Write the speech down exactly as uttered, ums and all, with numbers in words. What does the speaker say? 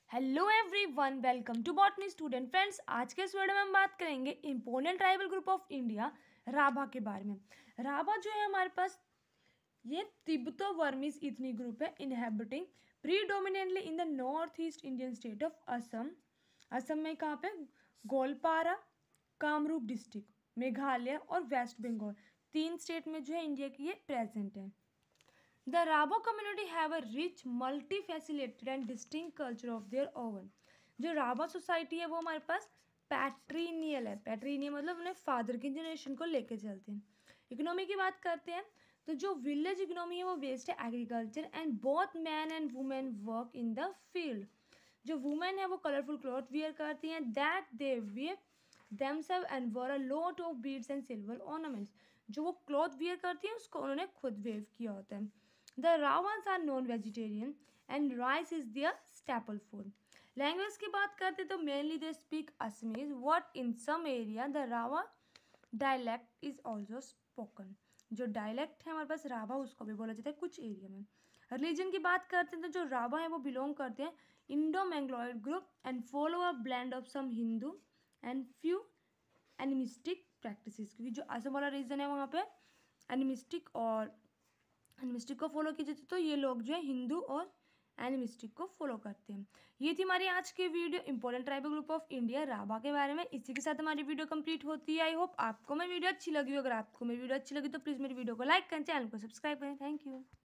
Hello everyone, welcome to botany student. Friends, आज के इस वीडियो में हम बात करेंगे important tribal group of India Rabha के बारे में। राभा जो है हमारे पास ये तिब्बतो वर्मीज इथनिक ग्रुप है, inhabiting predominantly in the north east Indian state of Assam. Assam में कहाँ पे? गोलपारा, कामरूप डिस्ट्रिक्ट, मेघालय और वेस्ट बंगाल, तीन स्टेट में जो है इंडिया की ये प्रेजेंट है। The Rabo community have a rich, multifaceted and distinct culture of their own. जो राबा सोसाइटी है वो हमारे पास पैट्रीनियल है। पैट्रीनियल मतलब अपने फादर की जनरेशन को लेके चलते हैं। इकोनॉमी की बात करते हैं तो जो विलेज इकोनॉमी है वो बेस्ड है agriculture and both man and women work in the field. जो वुमेन है वो कलरफुल क्लॉथ वियर करती हैं, that they wear themselves and wore a lot of beads and silver ornaments। जो वो क्लॉथ वियर करती हैं उसको उन्होंने खुद वेव किया होता है। The Ravans are non-vegetarian and rice is their staple food। Language की बात करते तो mainly they speak Assamese, what in some area the Rava dialect is also spoken। जो डायलेक्ट है हमारे पास राभा उसको भी बोला जाता है कुछ एरिया में। रिलीजन की बात करते हैं तो जो राभा है वो बिलोंग करते हैं Indo Mongoloid group and follow a blend of some Hindu and few animistic practices. क्योंकि जो असम वाला रीजन है वहाँ पे एनिमिस्टिक और एनिमिस्टिक को फॉलो की जाती है, तो ये लोग जो है हिंदू और एनिमिस्टिक को फॉलो करते हैं। ये थी हमारी आज की video important tribal group of India Rabha के बारे में। इसी के साथ हमारी वीडियो कंप्लीट होती है। आई होप आपको मेरी वीडियो अच्छी लगी हो। अगर आपको मेरी वीडियो अच्छी लगी तो प्लीज़ मेरी वीडियो को लाइक करें, चैनल को सब्सक्राइब करें। Thank you.